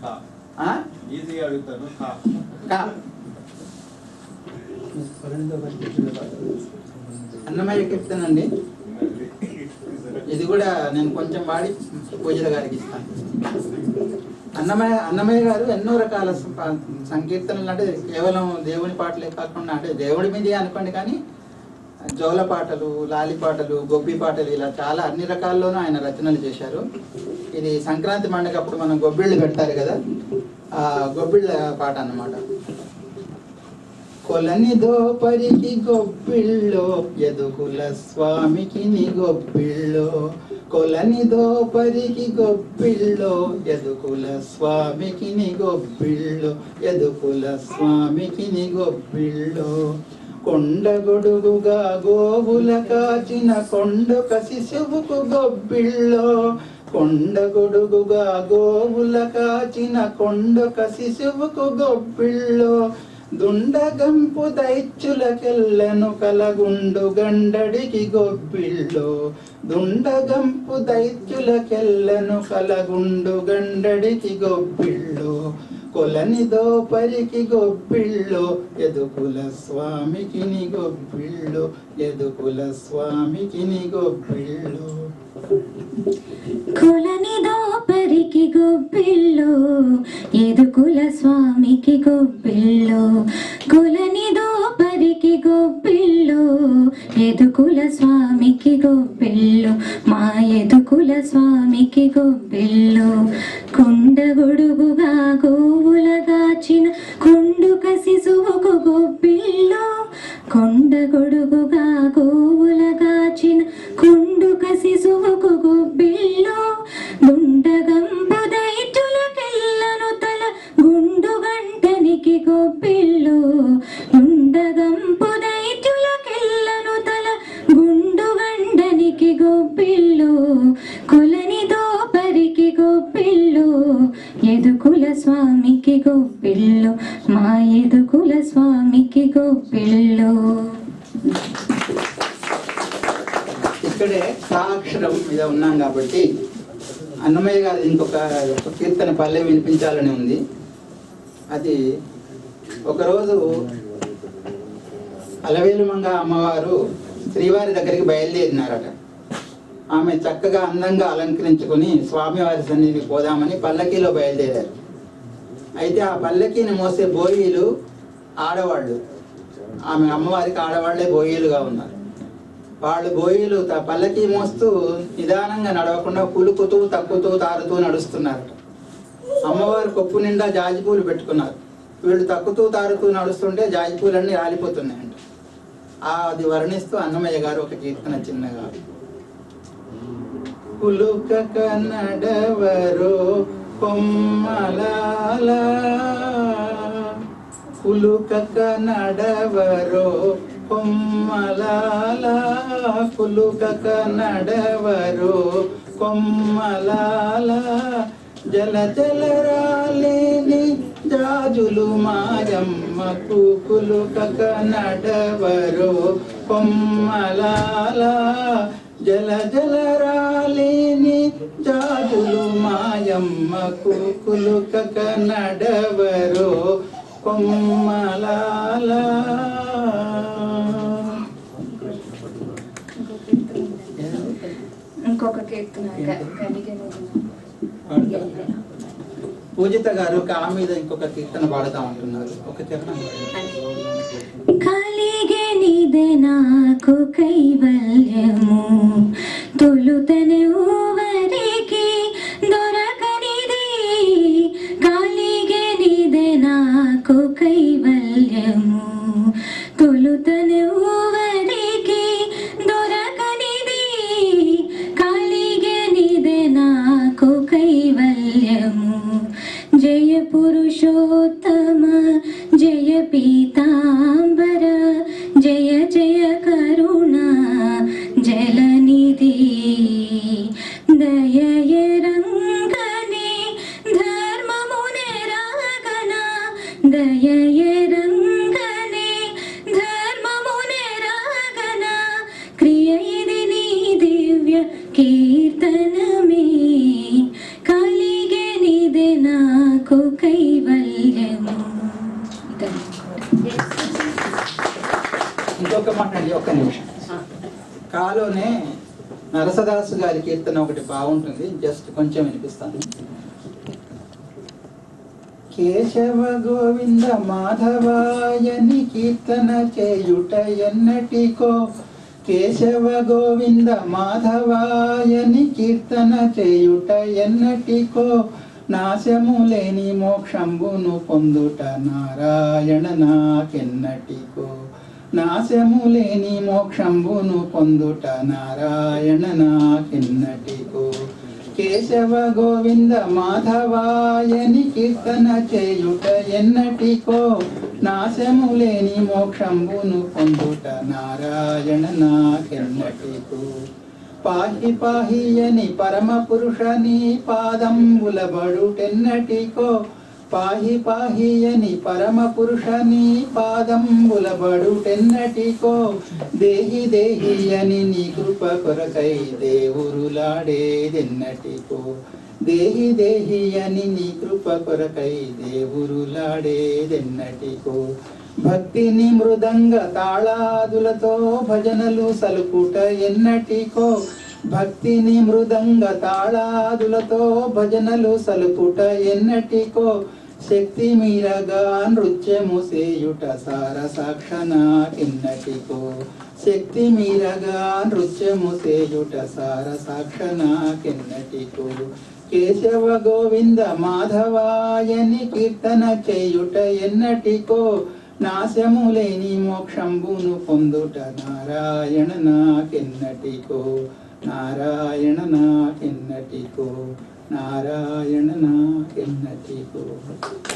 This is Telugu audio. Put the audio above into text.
ఈజీగా అడుగుతాను. అన్నమయ్య కీర్తనండి. ఇది కూడా నేను కొంచెం వాడి పూజల గారికి ఇస్తాను. అన్నమయ్య గారు ఎన్నో రకాల సంకీర్తనలు, అంటే కేవలం దేవుని పాటలే కాకుండా, అంటే దేవుడి మీదే అనుకోండి కానీ జోల పాటలు, లాలి పాటలు, గొబ్బి పాటలు, ఇలా చాలా అన్ని రకాల్లోనూ ఆయన రచనలు చేశారు. ఇది సంక్రాంతి పండుగప్పుడు మనం గొబ్బిళ్ళు పెడతారు కదా, ఆ గొబ్బిళ్ళ పాట అన్నమాట. కొలని దోపరికి గొబ్బిళ్ళో యదుకుల స్వామికి ని గొబ్బిళ్ళో, కొలని దోపరికి గొబ్బిళ్ళో యదుకుల స్వామికి ని గొబ్బిళ్ళో, యదుకుల స్వామికి ని గొబ్బిళ్ళో. కొండ గొడుగుగా గోవుల కాచిన కొండొక శిశువుకు గొబ్బిళ్ళో, కొండ గొడుగుగా గోవుల కాచిన కొండొక శిశువుకు గొబ్బిళ్ళో. దుండగంపు దైత్యులకెల్లను కలగుండు గండడికి గొబ్బిళ్ళో, దుండగంపు దైత్యులకెల్లను కలగుండు గండడికి గొబ్బిళ్ళో. కొలని దోపరికి గొబ్బిళ్ళో యదుకుల స్వామికి ని గొబ్బిళ్ళో, యదుకుల స్వామికి ని గొబ్బిళ్ళో. కొలని దోపరికి గొబ్బిళ్ళో యదుకుల స్వామికి గొబ్బిళ్ళో, కొలని దోపరికి గొబ్బిళ్ళో యదుకుల స్వామికి గొబ్బిళ్ళో, మా యదుకుల స్వామికి గొబ్బిళ్ళో. కొండ గొడుగుగా గోవుల గాచిన కొండుక శిశువుకు గొబ్బిళ్ళో, కొండ గొడుగుగా గోవుల గాచిన కొండుక శిశువుకు గొబ్బిళ్ళో. దుండగంపు దైత్యులకెల్లను తల గుండు గంటనికి గొబ్బిళ్ళో, దుండగంపు దైత్యులకెల్లను తల గుండు గంటనికి గొబ్బిళ్ళో. కొలని దోపరికి గొబ్బిళ్ళో యదుకుల స్వామికి గొబ్బిళ్ళో, మా యదుకుల స్వామికి గొబ్బిళ్ళో. ఇక్కడే సాక్షరం మీద ఉన్నాం కాబట్టి అన్నమయ్య గారు ఇంకొక కీర్తన పల్లె వినిపించాలని ఉంది. అది ఒకరోజు అలవేలుమంగ అమ్మవారు శ్రీవారి దగ్గరికి బయలుదేరినారట. ఆమె చక్కగా అందంగా అలంకరించుకొని స్వామివారి సన్నిధికి పోదామని పల్లకీలో బయలుదేరారు. అయితే ఆ పల్లకీని మోసే బోయిలు ఆడవాళ్ళు, ఆమె అమ్మవారికి ఆడవాళ్లే బోయిలుగా ఉన్నారు. వాళ్ళు బోయిలు పల్లకీ మోస్తూ నిదానంగా నడవకుండా కులుకుతూ తక్కుతూ తారుతూ నడుస్తున్నారట. అమ్మవారి కొప్పు నిండా జాజిపూలు పెట్టుకున్నారు. వీళ్ళు తక్కుతూ తారుతూ నడుస్తుంటే జాజిపూలన్నీ రాలిపోతున్నాయంట. అది వర్ణిస్తూ అన్నమయ్య గారు ఒక కీర్తన చిన్నగా. కులుకక నడవరో కొమ్మలాల, కులుకక నడవరో కొమ్మలాల, కులుకక నడవరో కొమ్మలాల. జల జల రాలేని జాజులు మాయమ్మకు కులుకక నడవరో కొమ్మలాల. జల జల రాలేని జాజులు మాయమ్మకు కులుకక నడవరో కొమ్మలాల. ఇంకొక కీర్తన పూజిత గారు కా మీద ఇంకొక కీర్తన పాడుతా ఉంటున్నారు. ఒక చరణం. కలిగెనిదే నాకు కైవల్యము తొలుతనెవ్వరికి దొరకనిది, కలిగెనిదే నాకు కైవల్యము తొలుతనెవ్వరికి దొరకనిది, కలిగెనిదే నాకు కైవల్యము. జయ పురుషోత్తమ జయ పీతాంబర, జయ జయ కరుణా జలనిధి, దయయ రంగని ధర్మమునే రాగన, దయయ రంగని ధర్మమునే రాగన. క్రియ ఇది నీ దివ్య కీర్తనమే, కలిగెనిదే నాకు నాకు కైవల్యము. ఇంకొక మాట అండి, ఒక్క నిమిషం. కాలోనే నరసదాసు గారి కీర్తన ఒకటి బాగుంటుంది, జస్ట్ కొంచెం వినిపిస్తాను. కేశవ గోవింద మాధవాయని కీర్తన చేయుట ఎన్నటికో, కేశవ గోవింద మాధవాయని కీర్తన చేయుట ఎన్నటికో, నాశము లేని మోక్షంబును పొందుట నారాయణ నాకెన్నటికో, నాశము లేని మోక్షంబును పొందుట నారాయణ నాకెన్నటికో. కేశవ గోవింద మాధవాయని కీర్తన చేయుట ఎన్నటికో, నాశము లేని మోక్షంబును పొందుట నారాయణ నాకెన్నటికో. పాహి పాహి అని పరమ పురుషని పాదంబులబడుటెన్నటికో, పాహి పాహి అని పరమ పురుషని పాదంబులబడుటెన్నటికో, దేహి దేహి అని నీ కృప కొరకై దేవురులాడేదెన్నటికో, దేహి దేహి అని నీ కృప కొరకై దేవురులాడేదెన్నటికో. భక్తిని మృదంగ తాళాదులతో భజనలు సలుపుట ఎన్నటికో, భక్తిని మృదంగ తాళాదులతో భజనలు సలుపుట ఎన్నటికో, శక్తి మీరగా నృత్యము సేయుట సార సాక్షనాకెన్నటికో, శక్తి మీరగా నృత్యము సేయుట సార సాక్షనాకెన్నటికో. కేశవ గోవింద మాధవాయని కీర్తన చేయుట ఎన్నటికో, నాశము లేని మోక్షంబును పొందుట నారాయణ నాకెన్నటికో, నారాయణ నాకెన్నటికో, నారాయణ నాకెన్నటికో.